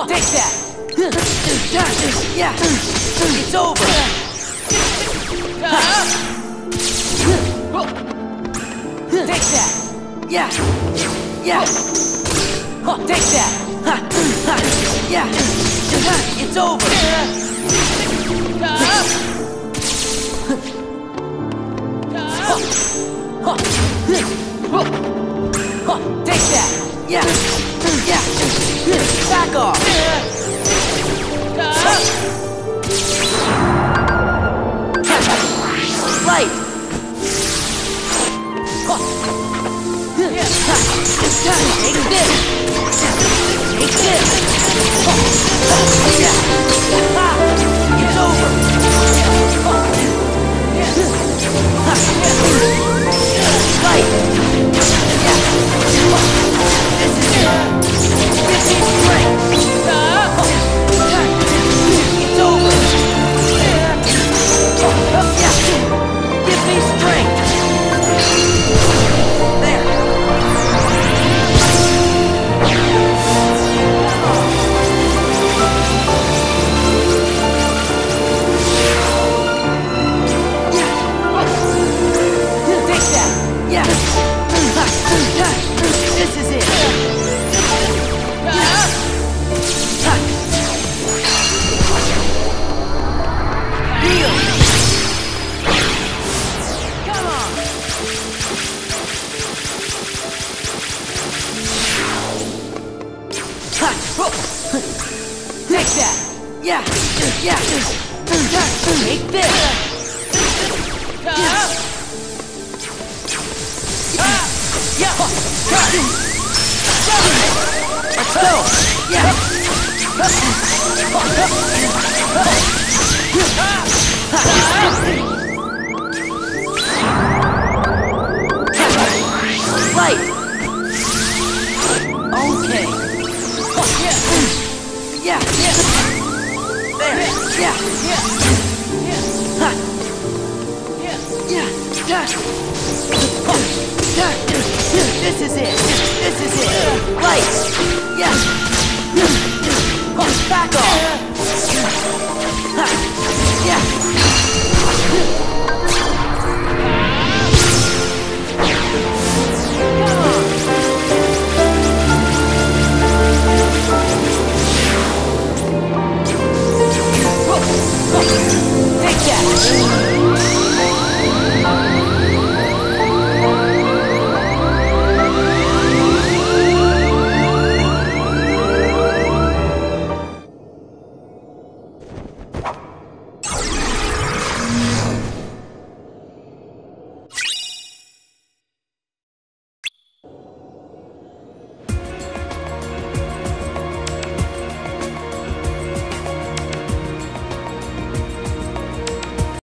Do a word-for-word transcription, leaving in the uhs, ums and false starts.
Take that! Yeah! It's over! Take that! Yeah! Yeah! Take that! Yeah! It's over! Take that! Yeah! Yeah! Back off! Light! Take this! Take this! Yeah! It's over! Light! Yeah! This is it! Give me strength! It's over! Yeah! Give me strength! There! Take that! Yeah! This is it! Deal! Come on! Take that! Yeah! Yeah! Take this! Yeah! Let's go! Yeah! Light! Okay! Yeah! Yeah! There! Yeah! Yeah! Yeah! Yeah! This is it! This is it! Light! Yeah! Back off!